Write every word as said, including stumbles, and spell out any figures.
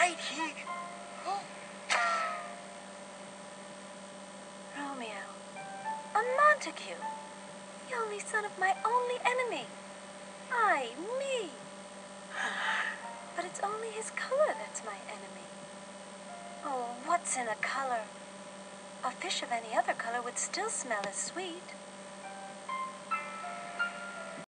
right here. Oh. Romeo, a Montague, the only son of my only enemy. Ay, me. But it's only his color that's my enemy. Oh, what's in a color? A fish of any other color would still smell as sweet.